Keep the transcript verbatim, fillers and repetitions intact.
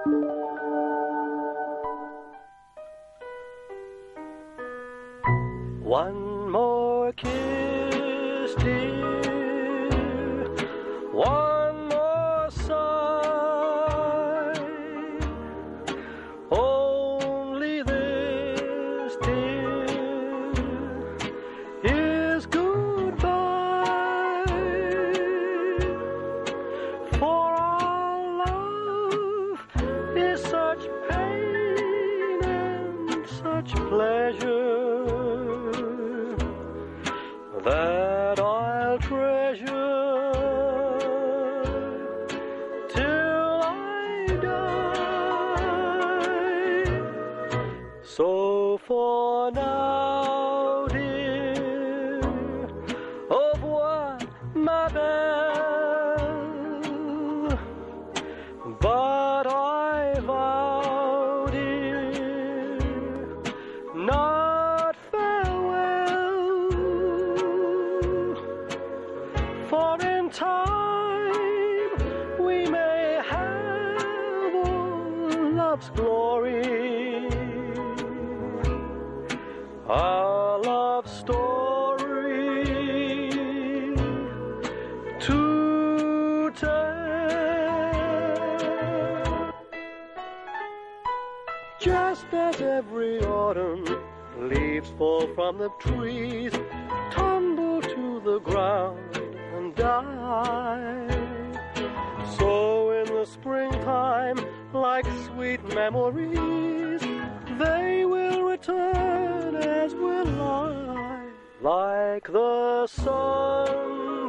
One more kiss, dear, one more sigh, only this, dear, is goodbye, for our love is such pain and such pleasure that I'll treasure till I die. So for now, dear, au revoir, ma belle, but I vow, dear, not farewell, for in time we may have all love's glory, our love story to tell. Just as every autumn leaves fall from the trees, tumble to the ground and die, so in the springtime, like sweet memories, they will return as will I, like the sun